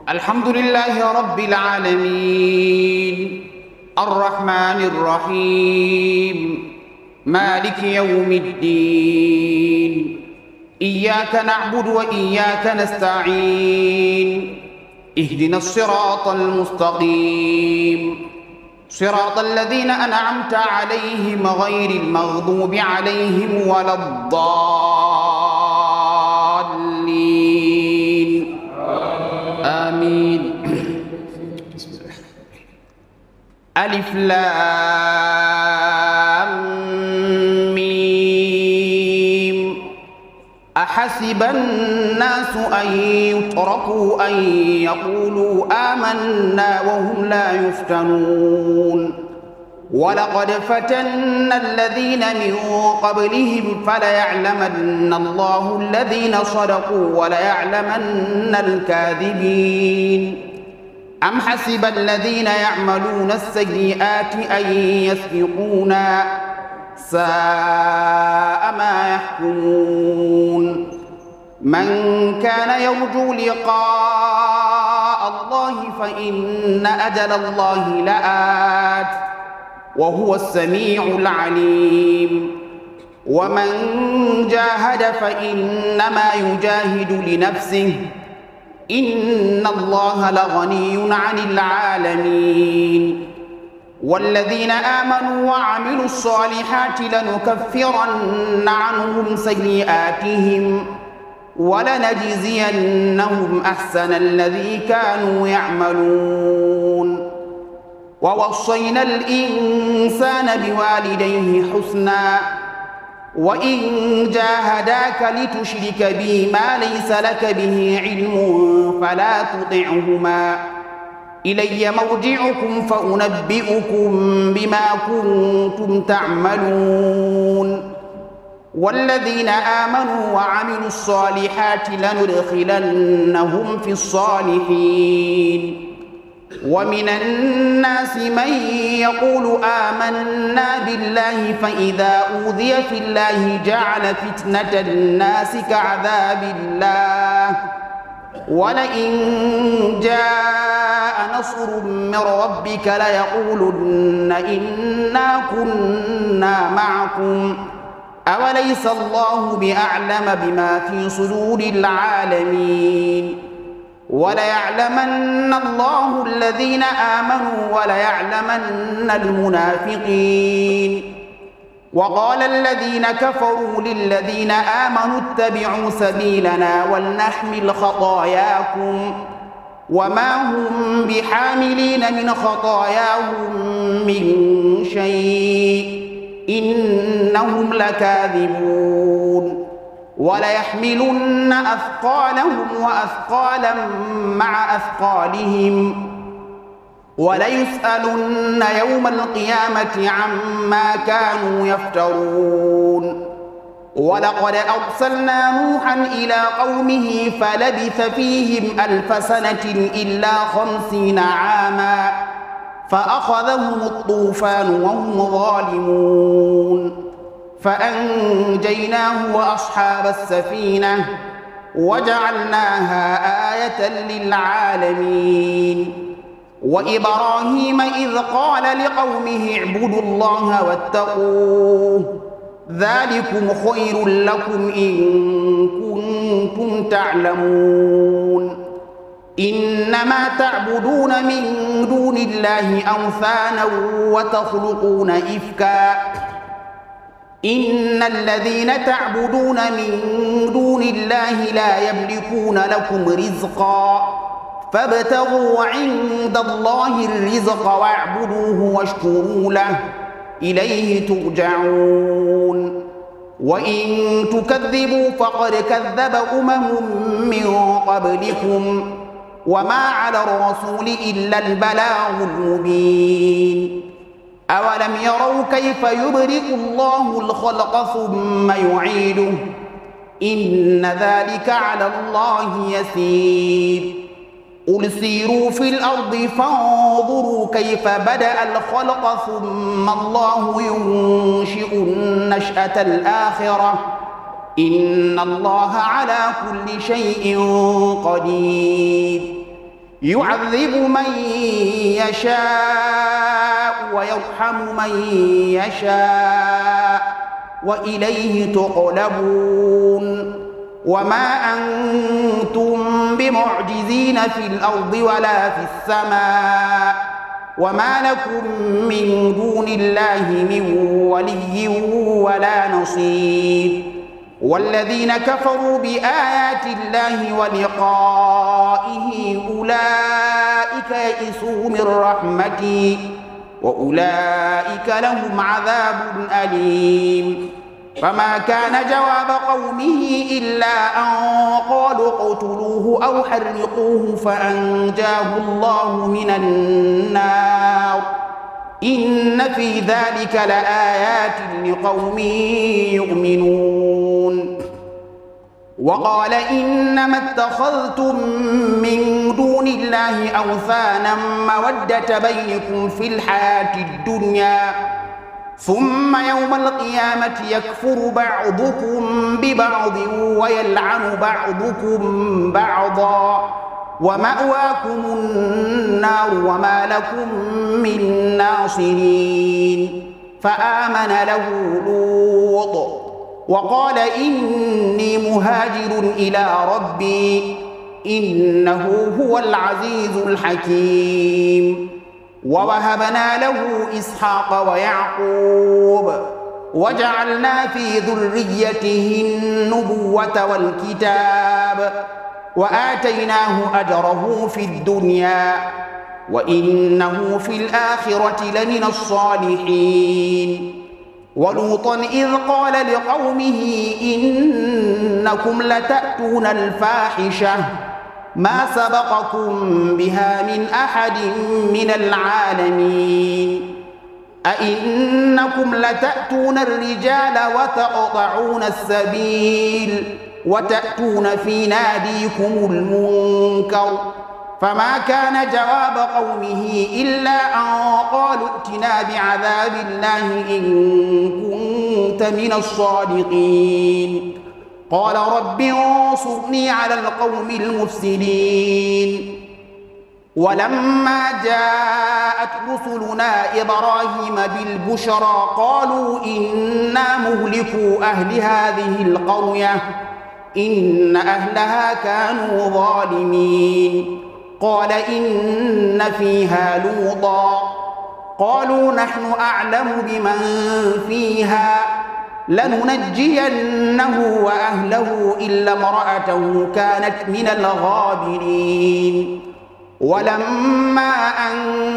الحمد لله رب العالمين الرحمن الرحيم مالك يوم الدين إياك نعبد وإياك نستعين اهدنا الصراط المستقيم صراط الذين أنعمت عليهم غير المغضوب عليهم ولا الضالين آمين. ألف لام ميم أحسب الناس أن يتركوا أن يقولوا آمنا وهم لا يفتنون ولقد فتنا الذين من قبلهم فليعلمن الله الذين صدقوا وليعلمن الكاذبين أم حسب الذين يعملون السيئات أن يسبقونا ساء ما يحكمون من كان يرجو لقاء الله فإن أجل الله لآت وهو السميع العليم ومن جاهد فإنما يجاهد لنفسه إن الله لغني عن العالمين والذين آمنوا وعملوا الصالحات لنكفرن عنهم سيئاتهم ولنجزينهم أحسن الذي كانوا يعملون ووصينا الإنسان بوالديه حسنا وإن جاهداك لتشرك بي ما ليس لك به علم فلا تطعهما إلي مرجعكم فأنبئكم بما كنتم تعملون والذين آمنوا وعملوا الصالحات لندخلنهم في الصالحين ومن الناس من يقول آمنا بالله فإذا أوذي في الله جعل فتنة الناس كعذاب الله ولئن جاء نصر من ربك ليقولن إنا كنا معكم أوليس الله بأعلم بما في صدور العالمين وليعلمن الله الذين آمنوا وليعلمن المنافقين وقال الذين كفروا للذين آمنوا اتبعوا سبيلنا ولنحمل خطاياكم وما هم بحاملين من خطاياهم من شيء إنهم لكاذبون وليحملن أثقالهم وأثقالا مع أثقالهم وليسألن يوم القيامة عما كانوا يفترون ولقد أرسلنا نوحا إلى قومه فلبث فيهم 1000 سنة إلا 50 عاما فأخذهم الطوفان وهم ظالمون فأنجيناه وأصحاب السفينة وجعلناها آية للعالمين وإبراهيم إذ قال لقومه اعبدوا الله واتقوه ذلكم خير لكم إن كنتم تعلمون إنما تعبدون من دون الله أوثانا وتخلقون إفكا إن الذين تعبدون من دون الله لا يملكون لكم رزقا فابتغوا عند الله الرزق واعبدوه واشكروا له إليه ترجعون وإن تكذبوا فقد كذب من قبلكم وما على الرسول إلا البلاغ المبين أولم يروا كيف يبرئ الله الخلق ثم يعيده إن ذلك على الله يسير قل سيروا في الأرض فانظروا كيف بدأ الخلق ثم الله ينشئ النشأة الآخرة إن الله على كل شيء قدير يعذب من يشاء ويرحم من يشاء وإليه تقلبون وما أنتم بمعجزين في الأرض ولا في السماء وما لكم من دون الله من ولي ولا نصير والذين كفروا بآيات الله ولقائه أولئك يئسوا من رحمتي وأولئك لهم عذاب أليم فما كان جواب قومه إلا أن قالوا اقتلوه أو حرقوه فأنجاه الله من النار إن في ذلك لآيات لقوم يؤمنون وقال إنما اتخذتم من دون الله أوثانا مودة بينكم في الحياة الدنيا ثم يوم القيامة يكفر بعضكم ببعض ويلعن بعضكم بعضا ومأواكم النار وما لكم من ناصرين فآمن له لوط وقال إني مهاجر إلى ربي إنه هو العزيز الحكيم ووهبنا له إسحاق ويعقوب وجعلنا في ذريته النبوة والكتاب وآتيناه أجره في الدنيا وإنه في الآخرة لمن الصالحين ولوطا إذ قال لقومه إنكم لتأتون الفاحشة ما سبقكم بها من أحد من العالمين أئنكم لتأتون الرجال وتقطعون السبيل وتأتون في ناديكم المنكر فما كان جواب قومه إلا أن قالوا ائتنا بعذاب الله إن كنت من الصادقين قال رب انصرني على القوم المفسدين ولما جاءت رسلنا إبراهيم بالبشرى قالوا إنا مهلكو أهل هذه القرية إن أهلها كانوا ظالمين قال إن فيها لوطا قالوا نحن أعلم بمن فيها لننجينه وأهله إلا امرأته كانت من الغابرين ولما أن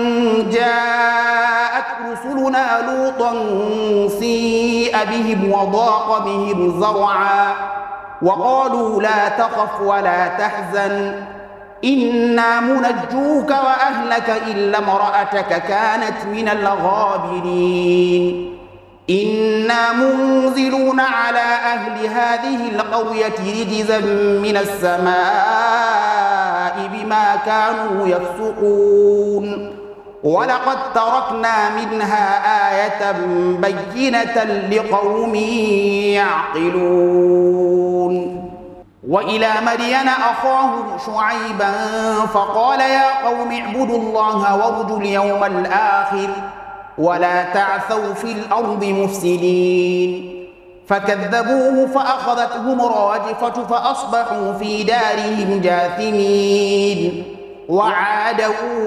جاءت رسلنا لوطا سيء بهم وضاق بهم زرعا وقالوا لا تخف ولا تحزن إنا منجوك وأهلك إلا امرأتك كانت من الغابرين إنا منزلون على أهل هذه القرية رجزا من السماء بما كانوا يفسقون ولقد تركنا منها آية بينة لقوم يعقلون وإلى مدين أخاهم شعيبا فقال يا قوم اعبدوا الله وارجوا اليوم الآخر ولا تعثوا في الأرض مفسدين فكذبوه فأخذتهم الراجفة فأصبحوا في دارهم جاثمين وعادا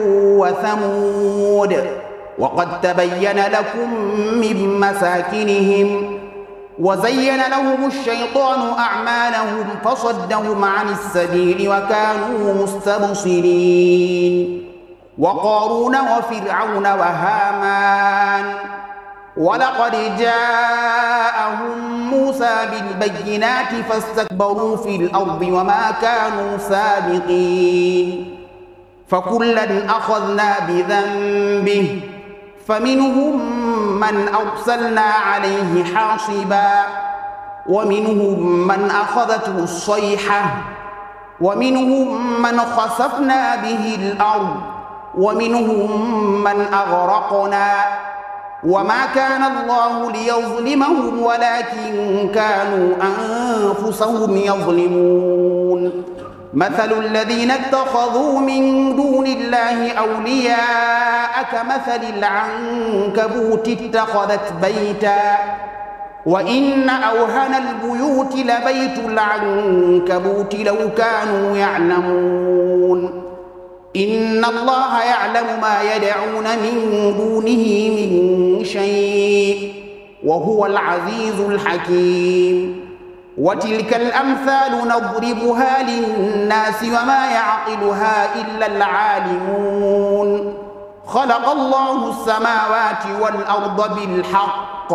وثمود وقد تبين لكم من مساكنهم وزين لهم الشيطان أعمالهم فصدهم عن السبيل وكانوا مستبصرين وقارون وفرعون وهامان ولقد جاءهم موسى بالبينات فاستكبروا في الأرض وما كانوا سابقين فكلا أخذنا بذنبه فمنهم من أرسلنا عليه حاصبا ومنهم من أخذته الصيحة ومنهم من خسفنا به الأرض ومنهم من أغرقنا وما كان الله ليظلمهم ولكن كانوا أنفسهم يظلمون مثل الذين اتخذوا من دون الله أولياء كمثل العنكبوت اتخذت بيتا وإن أوهن البيوت لبيت العنكبوت لو كانوا يعلمون إن الله يعلم ما يدعون من دونه من شيء وهو العزيز الحكيم وتلك الأمثال نضربها للناس وما يعقلها إلا العالمون خلق الله السماوات والأرض بالحق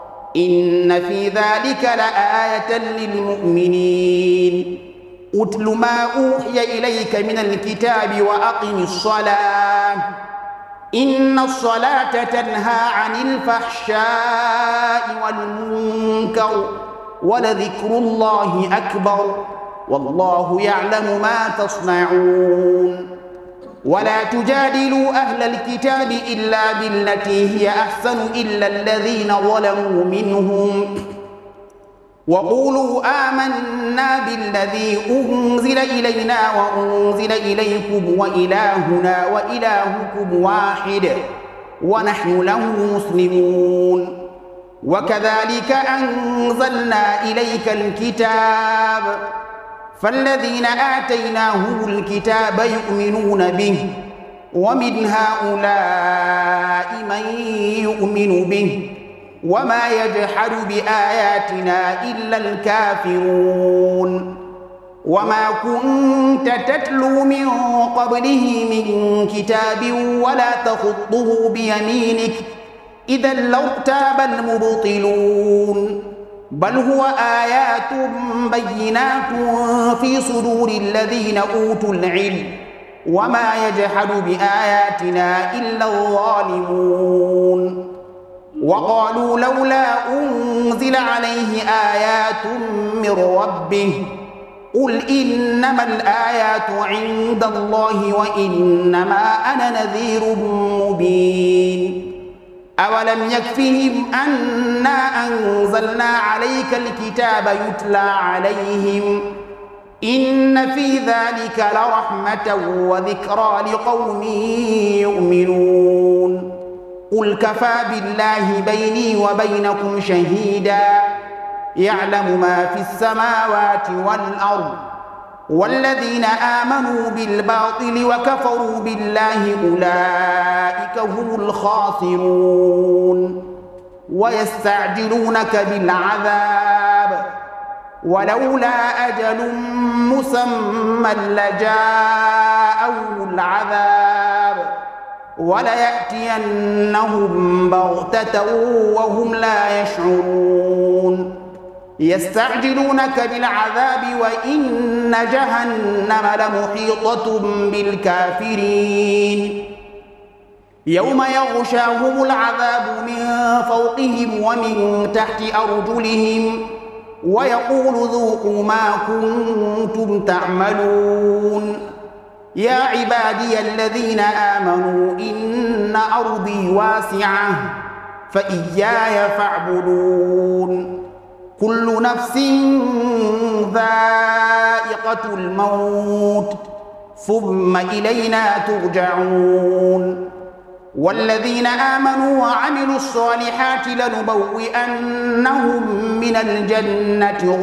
إن في ذلك لآية للمؤمنين أتل ما أوحي إليك من الكتاب وأقم الصلاة إن الصلاة تنهى عن الفحشاء والمنكر ولذكر الله أكبر والله يعلم ما تصنعون ولا تجادلوا أهل الكتاب إلا بالتي هي أحسن إلا الذين ظلموا منهم وقولوا آمنا بالذي أنزل إلينا وأنزل إليكم وإلهنا وإلهكم واحد ونحن له مسلمون وكذلك أنزلنا إليك الكتاب فالذين آتيناهم الكتاب يؤمنون به ومن هؤلاء من يؤمن به وما يجحد بآياتنا إلا الكافرون وما كنت تتلو من قبله من كتاب ولا تخطه بيمينك إذا لارتاب المبطلون بل هو آيات بينات في صدور الذين أوتوا العلم وما يجحد بآياتنا إلا الظالمون وقالوا لولا أنزل عليه آيات من ربه قل إنما الآيات عند الله وإنما أنا نذير مبين أولم يكفهم أنا أنزلنا عليك الكتاب يتلى عليهم إن في ذلك لرحمة وذكرى لقوم يؤمنون قل كفى بالله بيني وبينكم شهيدا يعلم ما في السماوات والأرض والذين آمنوا بالباطل وكفروا بالله أولئك هم الخاسرون ويستعجلونك بالعذاب ولولا أجل مسمى لجاءهم العذاب وليأتينهم بغتة وهم لا يشعرون يستعجلونك بالعذاب وإن جهنم لمحيطة بالكافرين يوم يغشاهم العذاب من فوقهم ومن تحت أرجلهم ويقول ذوقوا ما كنتم تعملون يا عبادي الذين آمنوا إن أرضي واسعة فإياي فاعبدون كل نفس ذائقة الموت ثم إلينا ترجعون والذين آمنوا وعملوا الصالحات لنبوئنهم من الجنة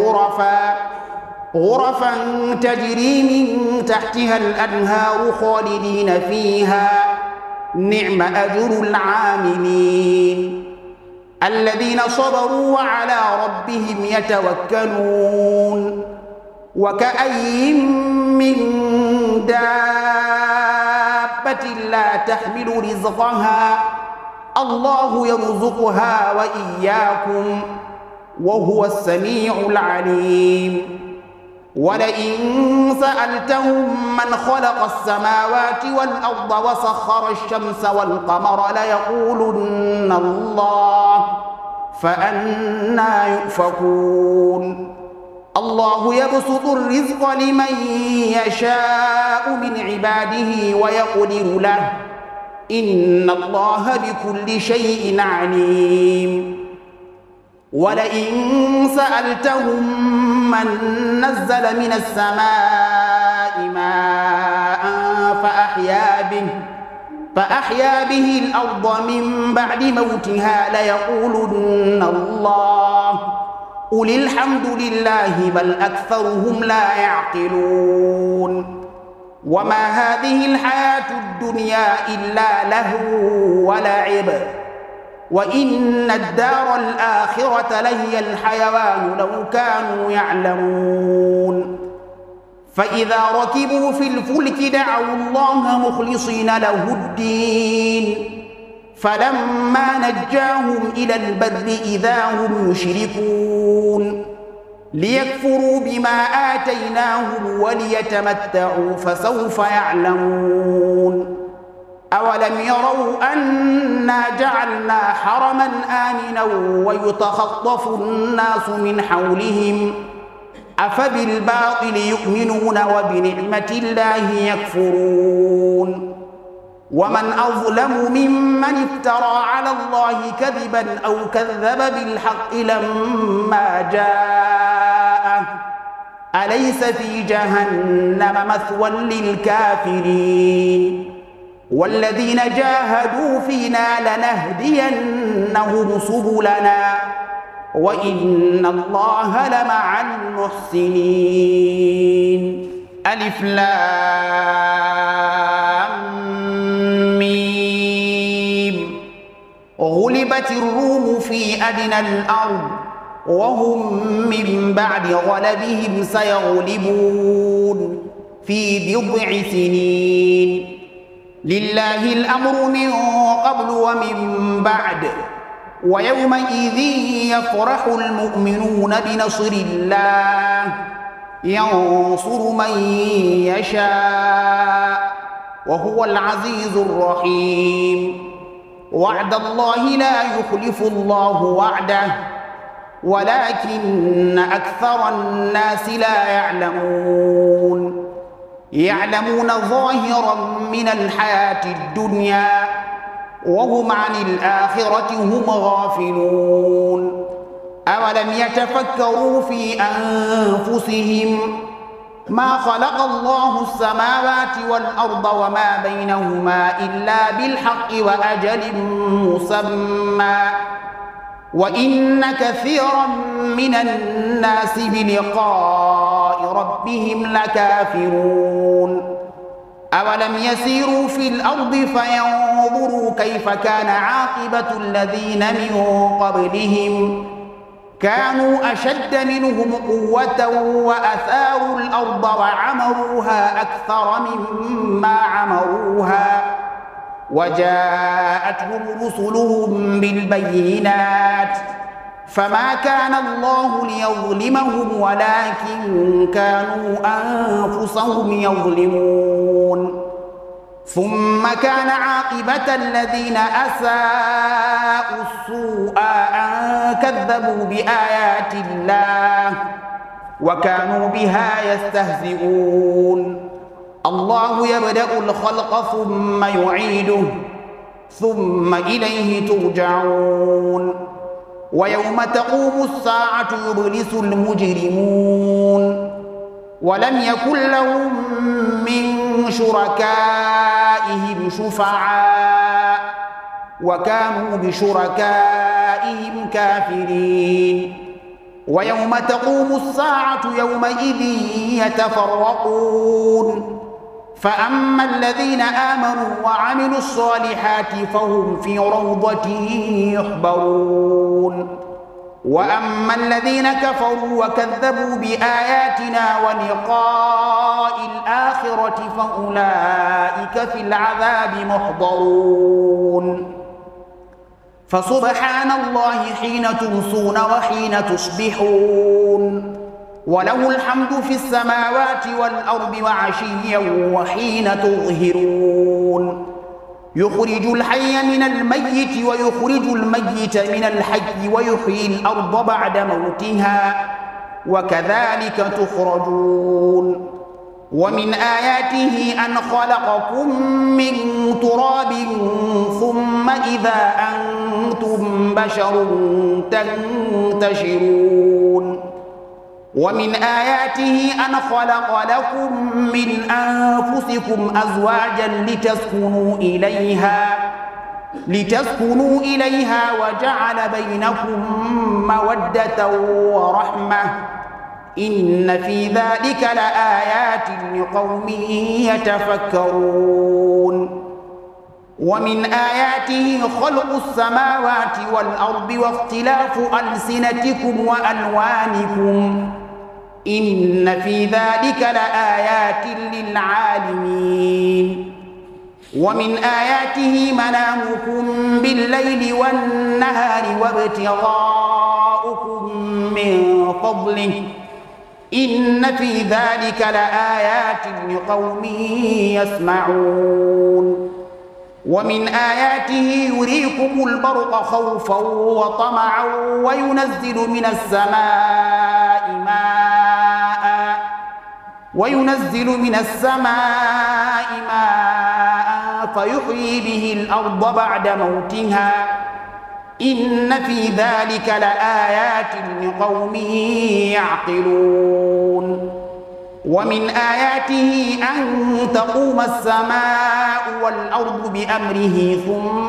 غرفا تجري من تحتها الأنهار خالدين فيها نعم أجر العاملين الذين صبروا وعلى ربهم يتوكلون وكأي من دابة لا تحمل رزقها الله يرزقها وإياكم وهو السميع العليم ولئن سألتهم من خلق السماوات والأرض وسخر الشمس والقمر ليقولن الله فأنى يؤفكون الله يبسط الرزق لمن يشاء من عباده ويقدر له إن الله بكل شيء عليم ولئن سألتهم من نزل من السماء ماء فأحيا به الأرض من بعد موتها ليقولن الله قل الحمد لله بل أكثرهم لا يعقلون وما هذه الحياة الدنيا إلا لهو ولعب وإن الدار الآخرة لهي الحيوان لو كانوا يعلمون فإذا ركبوا في الفلك دعوا الله مخلصين له الدين فلما نجاهم إلى البر إذا هم يشركون ليكفروا بما آتيناهم وليتمتعوا فسوف يعلمون أولم يروا أنا جعلنا حرما آمنا ويتخطف الناس من حولهم أفبالباطل يؤمنون وبنعمة الله يكفرون ومن أظلم ممن افترى على الله كذبا أو كذب بالحق لما جاءه أليس في جهنم مثوى للكافرين والذين جاهدوا فينا لنهدينهم سبلنا وإن الله لمع المحسنين ألف لام ميم غلبت الروم في أدنى الأرض وهم من بعد غلبهم سيغلبون في بضع سنين لله الأمر من قبل ومن بعد ويومئذ يفرح المؤمنون بنصر الله ينصر من يشاء وهو العزيز الرحيم وعد الله لا يخلف الله وعده ولكن أكثر الناس لا يعلمون ظاهرا من الحياة الدنيا وهم عن الآخرة هم غافلون أولم يتفكروا في أنفسهم ما خلق الله السماوات والأرض وما بينهما إلا بالحق وأجل مسمى وإن كثيرا من الناس بلقاء ربهم لكافرون أولم يسيروا في الأرض فينظروا كيف كان عاقبة الذين من قبلهم كانوا أشد منهم قوة وأثاروا الأرض وعمروها أكثر مما عمروها وجاءتهم رسلهم بالبينات فما كان الله ليظلمهم ولكن كانوا أنفسهم يظلمون ثم كان عاقبة الذين أساءوا السوء أن كذبوا بآيات الله وكانوا بها يستهزئون الله يبدأ الخلق ثم يعيده ثم إليه ترجعون ويوم تقوم الساعة يبلس المجرمون ولم يكن لهم من شركائهم شفعاء وكانوا بشركائهم كافرين ويوم تقوم الساعة يومئذ يتفرقون فأما الذين آمنوا وعملوا الصالحات فهم في روضة يحبرون وأما الذين كفروا وكذبوا بآياتنا ولقاء الآخرة فأولئك في العذاب محضرون فسبحان الله حين تمسون وحين تصبحون وله الحمد في السماوات والأرض وعشيا وحين تظهرون يخرج الحي من الميت ويخرج الميت من الحي ويحيي الأرض بعد موتها وكذلك تخرجون ومن آياته أن خلقكم من تراب ثم إذا أنتم بشر تنتشرون ومن آياته أن خلق لكم من أنفسكم أزواجا لتسكنوا إليها وجعل بينكم مودة ورحمة إن في ذلك لآيات لقوم يتفكرون. ومن آياته خلق السماوات والأرض واختلاف ألسنتكم وألوانكم إن في ذلك لآيات للعالمين. ومن آياته منامكم بالليل والنهار وابتغاؤكم من فضله إن في ذلك لآيات لقوم يسمعون. ومن آياته يريكم البرق خوفا وطمعا وينزل من السماء ماء فيحيي به الأرض بعد موتها إن في ذلك لآيات لقوم يعقلون. ومن آياته أن تقوم السماء والأرض بأمره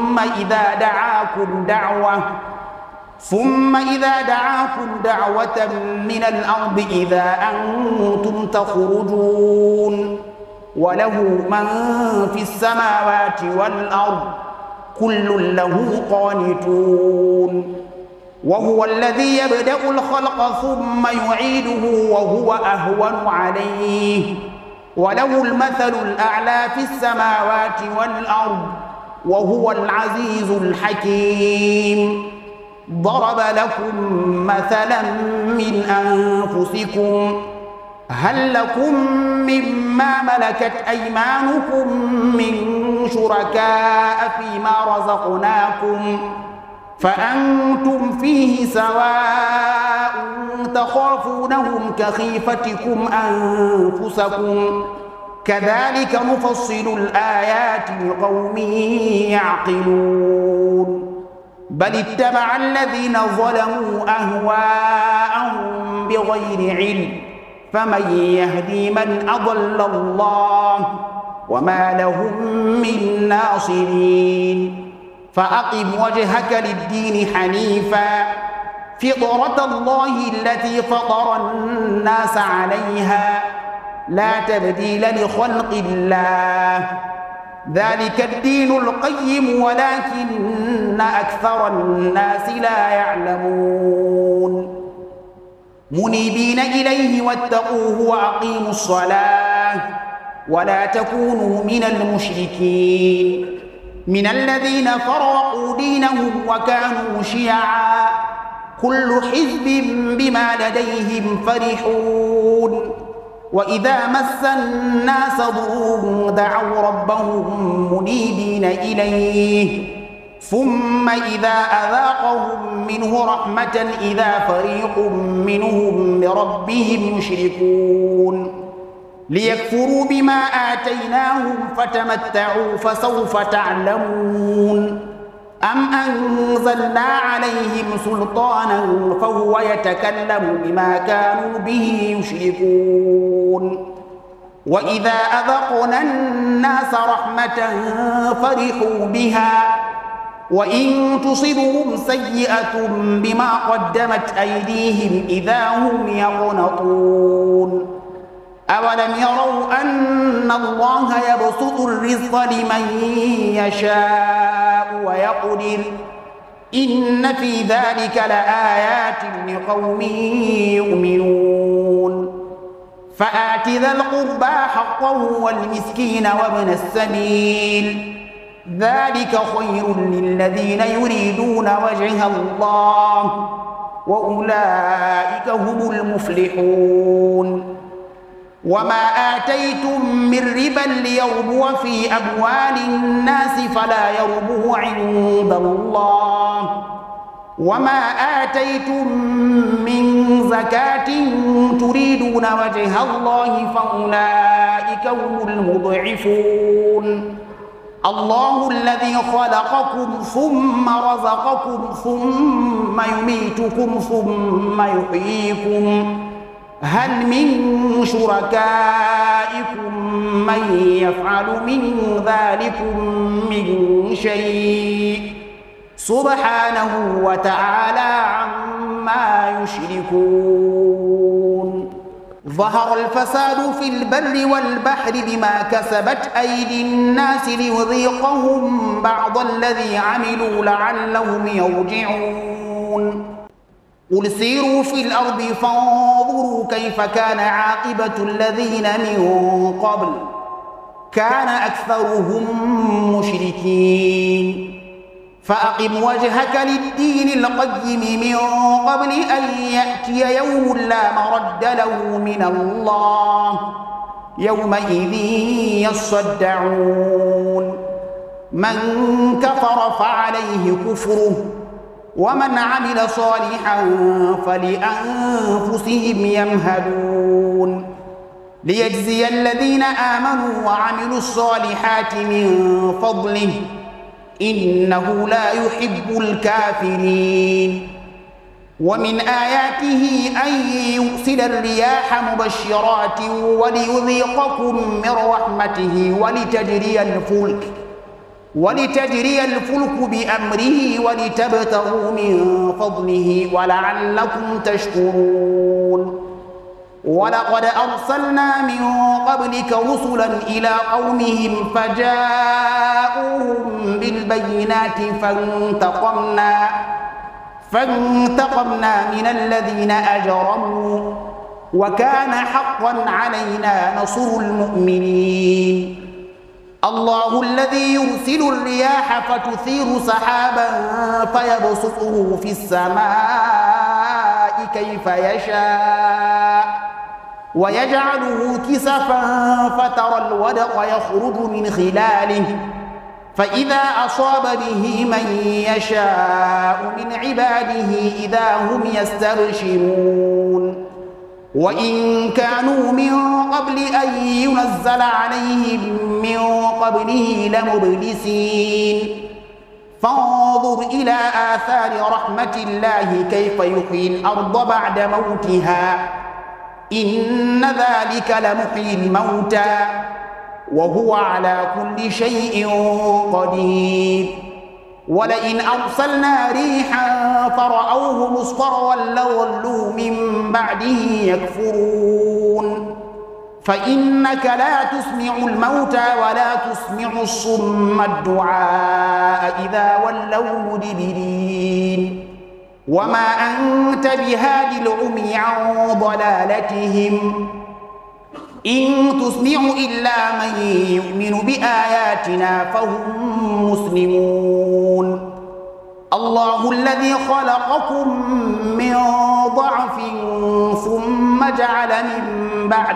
ثم إذا دعاكم دعوة من الأرض إذا أنتم تخرجون وله من في السماوات والأرض كل له قانتون. وهو الذي يبدأ الخلق ثم يعيده وهو أهون عليه وله المثل الأعلى في السماوات والأرض وهو العزيز الحكيم. ضرب لكم مثلا من أنفسكم هل لكم مما ملكت أيمانكم من شركاء فيما رزقناكم فأنتم فيه سواء تخافونهم كخيفتكم أنفسكم كذلك نفصل الآيات لقوم يعقلون. بل اتبع الذين ظلموا أهواءهم بغير علم فمن يهدي من أضل الله وما لهم من ناصرين. فأقم وجهك للدين حنيفا فطرة الله التي فطر الناس عليها لا تبديل لخلق الله ذلك الدين القيم ولكن أكثر الناس لا يعلمون. منيبين إليه واتقوه وأقيموا الصلاة ولا تكونوا من المشركين من الذين فرقوا دينهم وكانوا شيعا كل حزب بما لديهم فرحون. وإذا مس الناس ضر دعوا ربهم منيبين إليه ثم إذا أذاقهم منه رحمة إذا فريق منهم بربهم يشركون. ليكفروا بما آتيناهم فتمتعوا فسوف تعلمون. أم أنزلنا عليهم سلطانا فهو يتكلم بما كانوا به يشركون. وإذا أذقنا الناس رحمة فرحوا بها وإن تصبهم سيئة بما قدمت أيديهم إذا هم يقنطون. أولم يروا أن الله يبسط الرزق لمن يشاء ويقدر إن في ذلك لآيات لقوم يؤمنون. فآت ذا القربى حقه والمسكين وابن السبيل ذلك خير للذين يريدون وجه الله وأولئك هم المفلحون. وما آتيتم من ربا ليربو في أموال الناس فلا يربو عند الله وما آتيتم من زكاة تريدون وجه الله فأولئك هم المضعفون. الله الذي خلقكم ثم رزقكم ثم يميتكم ثم يحييكم هل من شركائكم من يفعل من ذلكم من شيء سبحانه وتعالى عما يشركون ظهر الفساد في البر والبحر بما كسبت أيدي الناس ليذيقهم بعض الذي عملوا لعلهم يرجعون قل سيروا في الأرض فانظروا كيف كان عاقبة الذين من قبل كان أكثرهم مشركين فأقم وجهك للدين القيم من قبل أن يأتي يوم لا مرد له من الله يومئذ يصدعون من كفر فعليه كفره ومن عمل صالحا فلأنفسهم يمهدون ليجزي الذين آمنوا وعملوا الصالحات من فضله إنه لا يحب الكافرين ومن آياته أن يرسل الرياح مبشرات وليذيقكم من رحمته ولتجري الفلك بأمره ولتبتغوا من فضله ولعلكم تشكرون ولقد أرسلنا من قبلك رسلا إلى قومهم فجاءوهم بالبينات فانتقمنا من الذين أجرموا وكان حقا علينا نصر المؤمنين الله الذي يرسل الرياح فتثير سحابا فيبسطه في السماء كيف يشاء ويجعله كسفا فترى الودق يخرج من خلاله فإذا أصاب به من يشاء من عباده إذا هم يستبشرون وإن كانوا من قبل أن ينزل عليهم من قبله لمبلسين فانظر إلى آثار رحمة الله كيف يحيي الأرض بعد موتها إن ذلك لمحيي الموتى وهو على كل شيء قدير ولئن أرسلنا ريحا فرأوه مصفرا لظلوا من بعده يكفرون فإنك لا تسمع الموتى ولا تسمع الصم الدعاء إذا ولوا مدبرين وما أنت بهاد العمي عن ضلالتهم إن تسمع إلا من يؤمن بآياتنا فهم مسلمون الله الذي خلقكم من ضعف ثم جعل من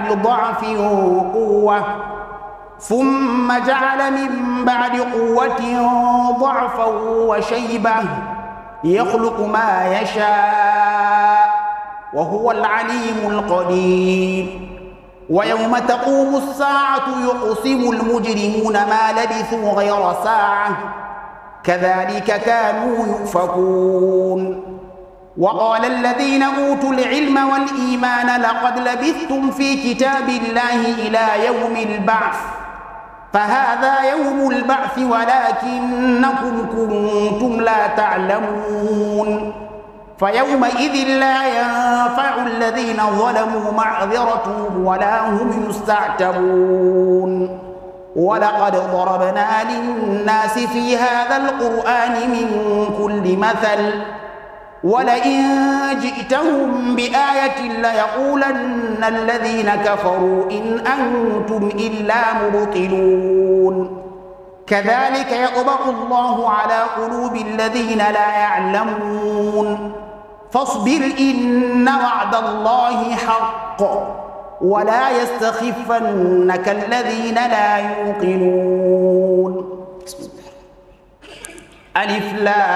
بعد قوة ضعفا وشيبة يخلق ما يشاء وهو العليم القدير ويوم تقوم الساعة يقسم المجرمون ما لبثوا غير ساعة كذلك كانوا يؤفكون وقال الذين أوتوا العلم والإيمان لقد لبثتم في كتاب الله إلى يوم البعث فهذا يوم البعث ولكنكم كنتم لا تعلمون فيومئذ لا ينفع الذين ظلموا معذرتهم ولا هم يستعتبون ولقد ضربنا للناس في هذا القرآن من كل مثل ولئن جئتهم بآية ليقولن الذين كفروا إن أنتم إلا مبطلون كذلك يطبع الله على قلوب الذين لا يعلمون فاصبر إن وعد الله حق ولا يستخفنك الذين لا يوقنون بسم الله ألف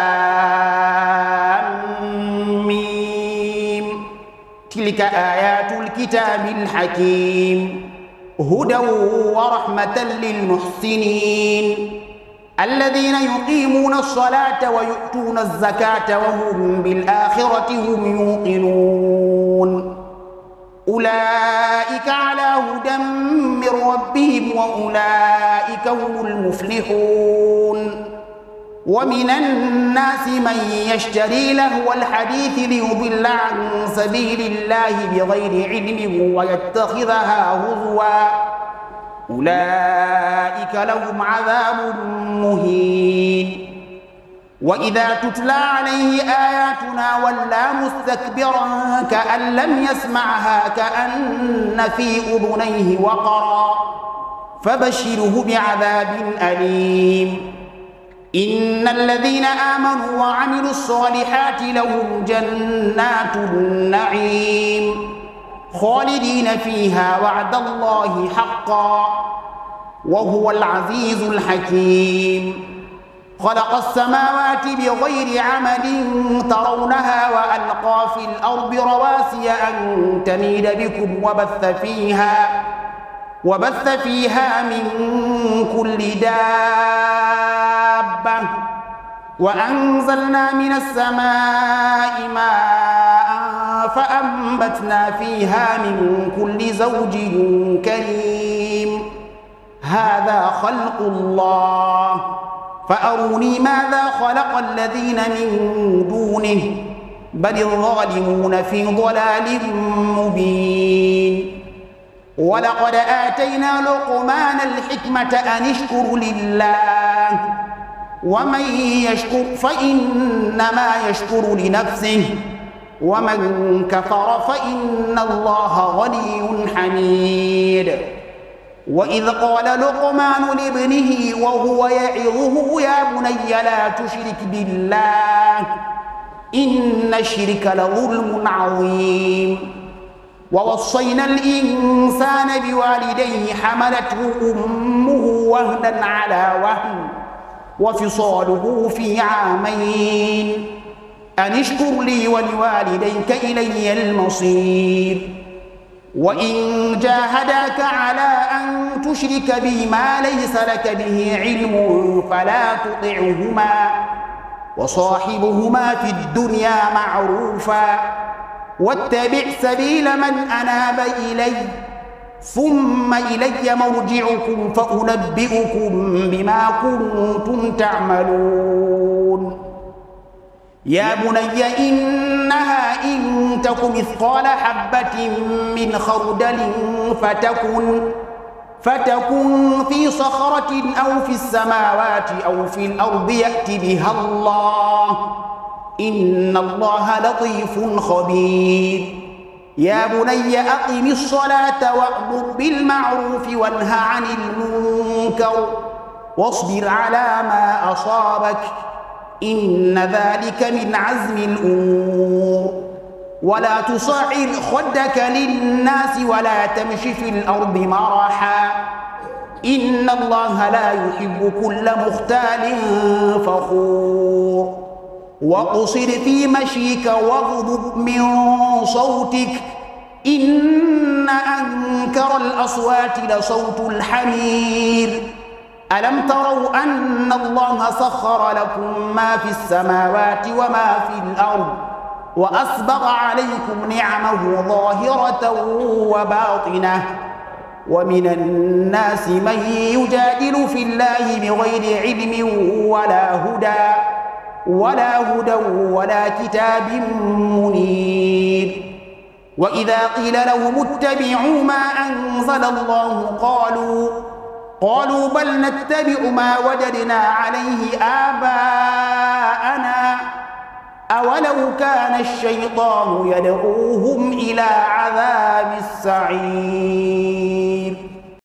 لام ميم تلك آيات الكتاب الحكيم هدى ورحمة للمحسنين الذين يقيمون الصلاة ويؤتون الزكاة وهم بالآخرة هم يوقنون أولئك على هدى من ربهم وأولئك هم المفلحون ومن الناس من يشتري لهو الحديث ليضل عن سبيل الله بغير علم ويتخذها هزوا أولئك لهم عذاب مهين وإذا تتلى عليه آياتنا ولى مستكبرا كأن لم يسمعها كأن في أذنيه وقرا فبشره بعذاب أليم إن الذين آمنوا وعملوا الصالحات لهم جنات النعيم خالدين فيها وعد الله حقا وهو العزيز الحكيم خلق السماوات بغير عمد ترونها وألقى في الأرض رواسي أن تميد بكم وبث فيها من كل دابة وأنزلنا من السماء ماء فأنبتنا فيها من كل زوج كريم هذا خلق الله فأروني ماذا خلق الذين من دونه بل الظالمون في ضلال مبين ولقد آتينا لقمان الحكمة أن اشكر لله ومن يشكر فإنما يشكر لنفسه ومن كفر فإن الله غني حميد وإذ قال لقمان لابنه وهو يعظه يا بني لا تشرك بالله إن الشرك لظلم عظيم ووصينا الإنسان بوالديه حملته أمه وهنا على وهن وفصاله في عامين أن اشكر لي ولوالديك إلي المصير وإن جاهداك على أن تشرك بي ما ليس لك به علم فلا تطعهما وصاحبهما في الدنيا معروفا واتبع سبيل من أناب إلي ثم إلي مرجعكم فأنبئكم بما كنتم تعملون يا بني إنها إن تك مثقال حبة من خردل فتكن في صخرة أو في السماوات أو في الأرض يأت بها الله إن الله لطيف خبير يا بني أقم الصلاة وأمر بالمعروف وانه عن المنكر واصبر على ما أصابك إن ذلك من عزم الأمور ولا تصعر خدك للناس ولا تمش في الأرض مرحا إن الله لا يحب كل مختال فخور واقصر في مشيك واغضض من صوتك إن أنكر الأصوات لصوت الحمير ألم تروا أن الله سخر لكم ما في السماوات وما في الأرض وأسبغ عليكم نعمه ظاهرة وباطنة ومن الناس من يجادل في الله بغير علم ولا هدى ولا كتاب منير وإذا قيل لهم اتبعوا ما أنزل الله قالوا بل نتبع ما وجدنا عليه آباءنا أولو كان الشيطان يدعوهم إلى عذاب السعير